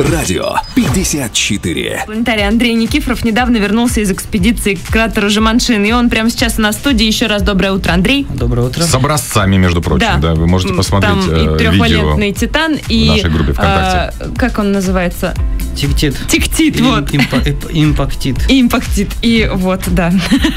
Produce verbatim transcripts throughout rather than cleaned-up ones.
Радио пятьдесят четыре. Планетарий Андрей Никифоров недавно вернулся из экспедиции к кратеру Жеманшин, и он прямо сейчас на студии. Еще раз доброе утро, Андрей. Доброе утро. С образцами, между прочим. Да, да вы можете посмотреть там э, и трехвалентный титан, и в нашей группе ВКонтакте. А, как он называется? Тиктит. Тиктит, вот. Импактит. Импактит. И вот, да.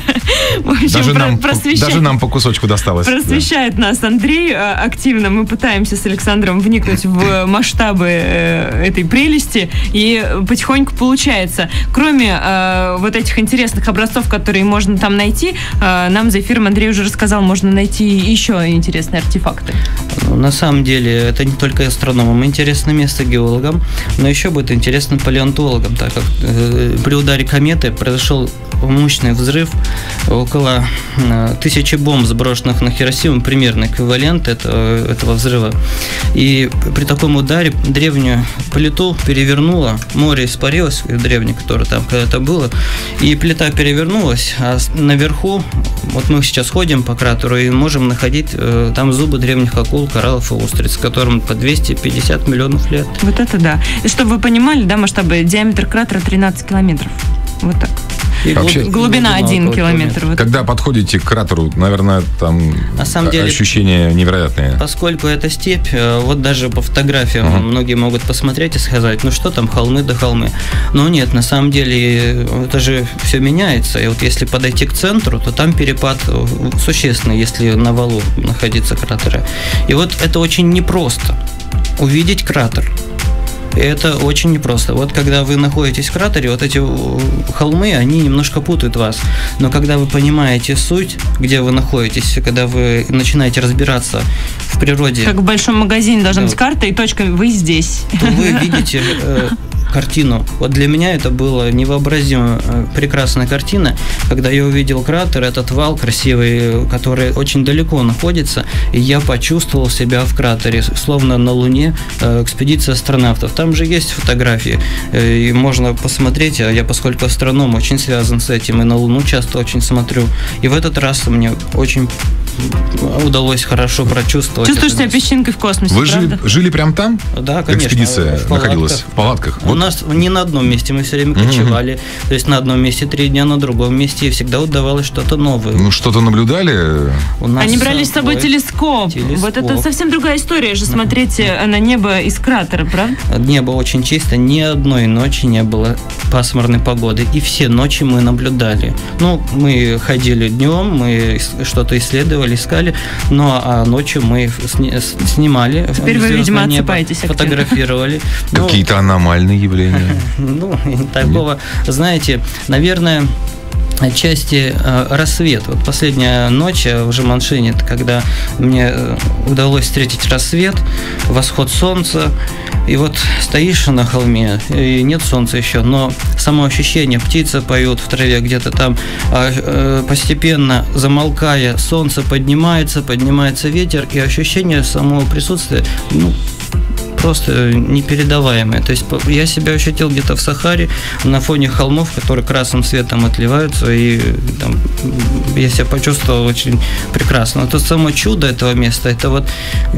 В общем, даже, про- нам, просвещает, даже нам по кусочку досталось. Просвещает да. нас Андрей активно. Мы пытаемся с Александром вникнуть в масштабы этой прелести, и потихоньку получается. Кроме э, вот этих интересных образцов, которые можно там найти, э, нам за эфиром Андрей уже рассказал, можно найти еще интересные артефакты. На самом деле, это не только астрономам интересное место, геологам, но еще будет интересно палеонтологам, так как э, при ударе кометы произошел мощный взрыв, около э, тысячи бомб, сброшенных на Хиросиму, примерно эквивалент этого, этого взрыва. И при таком ударе древнюю плиту перевернуло, море испарилось, древнее, которое там когда-то было, и плита перевернулась, а наверху, вот мы сейчас ходим по кратеру и можем находить э, там зубы древних акул, кораллов и устриц, которым по двести пятьдесят миллионов лет. Вот это да. И чтобы вы понимали, да, масштабы, диаметр кратера тринадцать километров. Вот так. И вообще, глубина один километр. Вот когда это. Подходите к кратеру, наверное, там на самом деле, ощущения невероятные. Поскольку это степь, вот даже по фотографиям uh-huh. многие могут посмотреть и сказать, ну что там, холмы да холмы. Но нет, на самом деле это же все меняется. И вот если подойти к центру, то там перепад существенный, если на валу находится кратеры. И вот это очень непросто увидеть кратер. Это очень непросто. Вот когда вы находитесь в кратере, вот эти холмы, они немножко путают вас. Но когда вы понимаете суть, где вы находитесь, когда вы начинаете разбираться в природе... Как в большом магазине должна да. быть карта и точка «Вы здесь». То вы видите... Э, картину. Вот для меня это была невообразимо прекрасная картина, когда я увидел кратер, этот вал красивый, который очень далеко находится, и я почувствовал себя в кратере, словно на Луне, экспедиция астронавтов. Там же есть фотографии, и можно посмотреть, а я, поскольку астроном, очень связан с этим, и на Луну часто очень смотрю, и в этот раз мне очень удалось хорошо прочувствовать. Чувствуешь себя песчинкой в космосе, Вы правда? Жили, жили прям там? Да, конечно. Экспедиция в находилась в палатках? У вот. нас не на одном месте, мы все время кочевали. Mm-hmm. То есть на одном месте три дня, на другом месте, и всегда удавалось что-то новое. Ну, что-то наблюдали? У нас Они брали с собой телескоп. телескоп. Вот это совсем другая история же, смотреть mm-hmm. на небо из кратера, правда? Небо очень чисто, ни одной ночи не было пасмурной погоды, и все ночи мы наблюдали. Ну, мы ходили днем, мы что-то исследовали, искали, но а ночью мы сни- снимали. Теперь вы, видимо, отсыпаетесь активно. Фотографировали. Какие-то аномальные явления. Ну, такого, знаете, наверное, отчасти э, рассвет. Вот последняя ночь в Жеманшине, когда мне удалось встретить рассвет, восход солнца, и вот стоишь на холме, и нет солнца еще, но само ощущение, птицы поют в траве где-то там, а, э, постепенно замолкая, солнце поднимается, поднимается ветер, и ощущение самого присутствия, ну, просто непередаваемое. То есть я себя ощутил где-то в Сахаре на фоне холмов, которые красным светом отливаются, и там, я себя почувствовал очень прекрасно. Но то само чудо этого места, это вот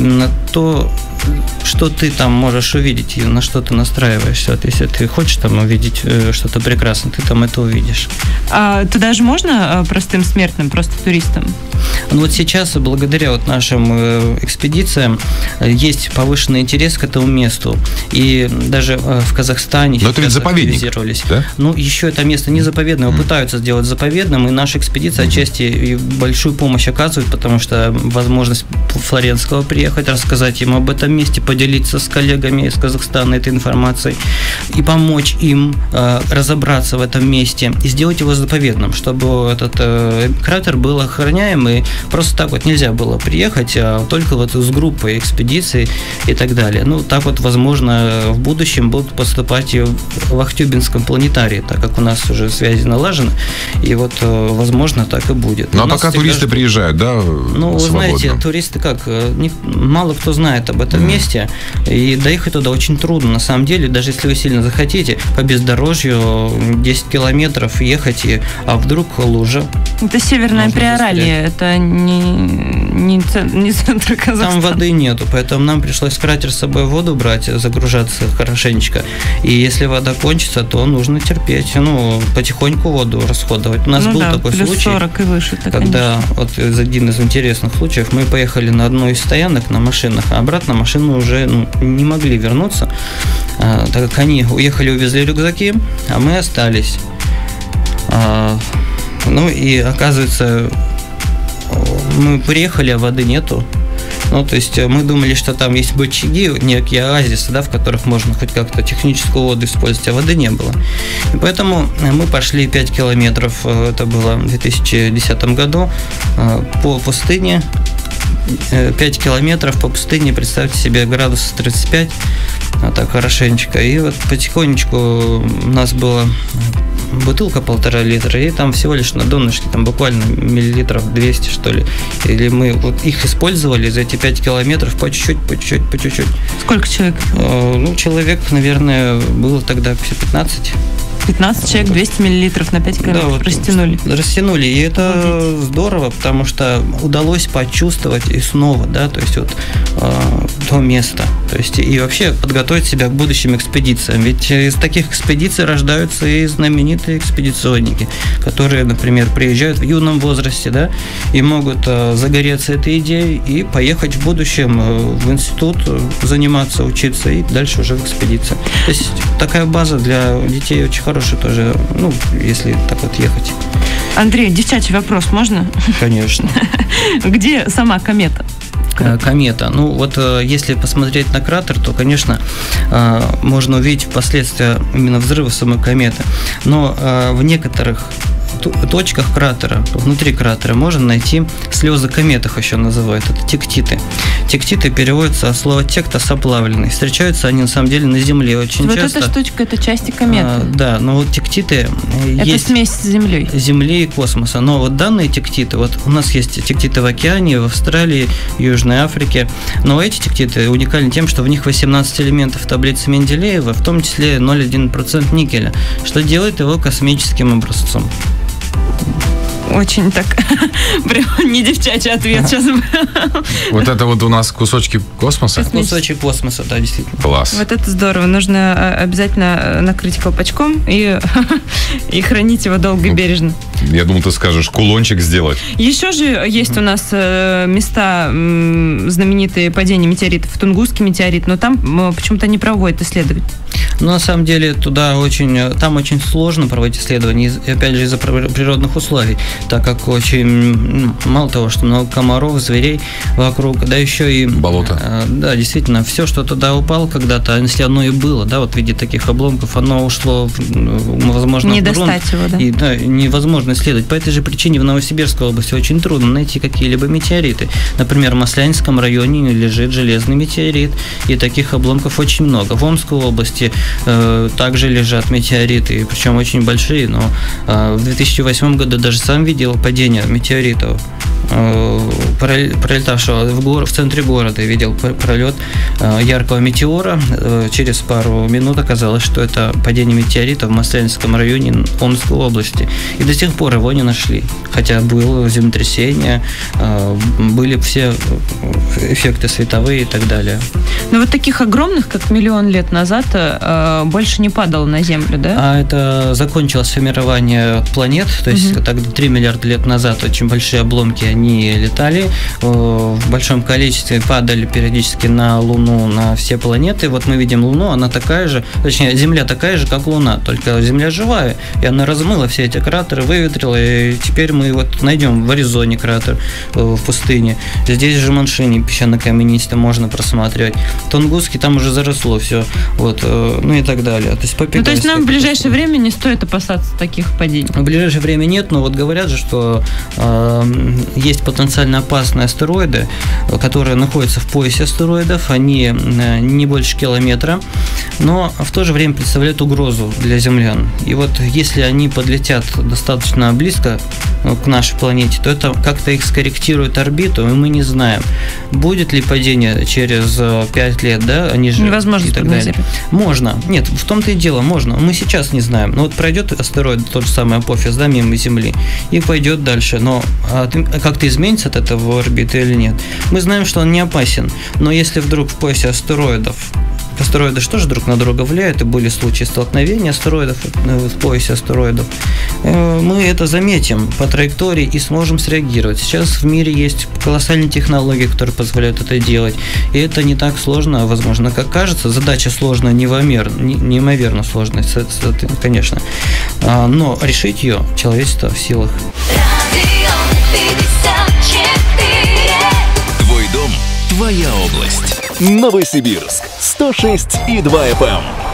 то, что ты там можешь увидеть и на что ты настраиваешься. Вот если ты хочешь там увидеть что-то прекрасное, ты там это увидишь. А туда же можно простым смертным, просто туристам? Ну вот сейчас, благодаря вот нашим экспедициям, есть повышенный интерес к этому месту. И даже в Казахстане Но это ведь заповедник, да? Ну, еще это место не заповедное, его mm. пытаются сделать заповедным, и наша экспедиция mm-hmm. отчасти большую помощь оказывает, потому что возможность Флоренского приехать, рассказать им об этом месте, поделиться с коллегами из Казахстана этой информацией и помочь им э, разобраться в этом месте и сделать его заповедным, чтобы этот э, кратер был охраняем, и просто так вот нельзя было приехать, а только вот с группой экспедиций и так далее. Ну, так вот, возможно, в будущем будут поступать и в Ахтубинском планетарии, так как у нас уже связи налажены, и вот, возможно, так и будет. Ну, а пока туристы ждут... приезжают, да, Ну, вы знаете, туристы как, не, мало кто знает об этом mm. месте, и доехать туда очень трудно, на самом деле, даже если вы сильно действительно захотите, по бездорожью десять километров ехать, и, а вдруг лужа. Это Северное Приоралье, это не, не, не центр Казахстана. Там воды нету, поэтому нам пришлось в кратер с собой воду брать, загружаться хорошенечко. И если вода кончится, то нужно терпеть, ну, потихоньку воду расходовать. У нас ну был да, такой плюс случай, сорок и выше, когда вот один из интересных случаев, мы поехали на одну из стоянок на машинах, а обратно машину уже ну, не могли вернуться, так как они уехали, увезли рюкзаки, а мы остались. Ну и оказывается, мы приехали, а воды нету. Ну, то есть мы думали, что там есть бочаги, некие оазисы, да, в которых можно хоть как-то техническую воду использовать, а воды не было. И поэтому мы пошли пять километров, это было в две тысячи десятом году, по пустыне. пять километров по пустыне, представьте себе, градусов тридцать пять, вот так хорошенечко. И вот потихонечку у нас была бутылка полтора литра, и там всего лишь на донышке, там буквально миллилитров двести, что ли. Или мы вот их использовали за эти пять километров по чуть-чуть, по чуть-чуть, по чуть-чуть. Сколько человек? Ну, человек, наверное, было тогда пятнадцать. пятнадцать человек, двести миллилитров на пять километров, да, вот растянули. Растянули, и это вот здорово, потому что удалось почувствовать и снова, да, то есть вот э, то место, то есть и вообще подготовить себя к будущим экспедициям, ведь из таких экспедиций рождаются и знаменитые экспедиционники, которые, например, приезжают в юном возрасте, да, и могут э, загореться этой идеей и поехать в будущем э, в институт, заниматься, учиться и дальше уже в экспедиции. То есть такая база для детей очень хорошая. Тоже, ну, если так вот ехать. Андрей, девчачий вопрос, можно? Конечно. Где сама комета? Комета. Ну, вот если посмотреть на кратер, то, конечно, можно увидеть впоследствии именно взрывы самой кометы. Но в некоторых точках кратера, внутри кратера, можно найти слезы кометах, еще называют. Это тектиты. Тектиты переводятся от слова тектос, оплавленный. Встречаются они, на самом деле, на Земле очень вот часто. Вот эта штучка, это части кометы. А, да, но вот тектиты это есть... Это смесь с Землей. Земли и космоса. Но вот данные тектиты, вот у нас есть тектиты в океане, в Австралии, Южной Африке, но эти тектиты уникальны тем, что в них восемнадцать элементов таблицы Менделеева, в том числе ноль целых одна десятая процента никеля, что делает его космическим образцом. Очень так, прям не девчачий ответ сейчас был. Вот это вот у нас кусочки космоса? Кусочек космоса, да, действительно. Класс. Вот это здорово. Нужно обязательно накрыть колпачком и, и хранить его долго и бережно. Я думал, ты скажешь, кулончик сделать. Еще же есть у нас места знаменитые падения метеоритов. Тунгусский метеорит, но там почему-то не проводят исследования. Ну, на самом деле, туда очень, там очень сложно проводить исследования, опять же, из-за природных условий, так как очень, мало того, что много комаров, зверей вокруг, да еще и... Болото. Да, действительно, все, что туда упало когда-то, если оно и было, да, вот в виде таких обломков, оно ушло, возможно, не в грунт. достать его, да. И, да, невозможно исследовать. По этой же причине в Новосибирской области очень трудно найти какие-либо метеориты. Например, в Маслянском районе лежит железный метеорит, и таких обломков очень много. В Омской области э, также лежат метеориты, причем очень большие, но э, в две тысячи восьмом году даже сам видел падение метеоритов, э, пролетавшего в, гор, в центре города, видел пролет э, яркого метеора. Э, через пару минут оказалось, что это падение метеорита в Маслянском районе Омской области. И до сих пор его не нашли. Хотя было землетрясение, э, были все эффекты световые и так далее. Но вот таких огромных, как миллион лет назад, э, больше не падало на Землю, да? А это закончилось формирование планет, то есть угу. тогда три миллиарда лет назад очень большие обломки, они летали в большом количестве, падали периодически на Луну, на все планеты. Вот мы видим Луну, она такая же, точнее, Земля такая же, как Луна, только Земля живая, и она размыла все эти кратеры, выветрила, и теперь мы вот найдем в Аризоне кратер в пустыне. Здесь же Маншини, песчано-каменистый, можно просматривать. Тунгусский, там уже заросло все, вот, ну и так далее. То есть, ну, то есть нам в ближайшее время не стоит опасаться таких падений? В ближайшее время нет, но вот говорят же, что э, есть потенциально опасные астероиды, которые находятся в поясе астероидов, они э, не больше километра, но в то же время представляют угрозу для землян. И вот если они подлетят достаточно близко к нашей планете, то это как-то их скорректирует орбиту, и мы не знаем, будет ли падение через пять лет, да, они же невозможно и так далее. Можно, Нет, в том-то и дело, можно. Мы сейчас не знаем. Но вот пройдет астероид, тот же самый Апофис, да, мимо Земли, и пойдет дальше. Но а, как-то изменится от этого орбиты или нет? Мы знаем, что он не опасен. Но если вдруг в поясе астероидов, астероиды что же друг на друга влияют, и были случаи столкновения астероидов в поясе астероидов, мы это заметим по траектории и сможем среагировать. Сейчас в мире есть колоссальные технологии, которые позволяют это делать, и это не так сложно, возможно, как кажется. Задача сложная, неимоверно, неимоверно сложная, конечно, но решить ее человечество в силах. Твой дом, твоя область. Новосибирск сто шесть и два эф эм.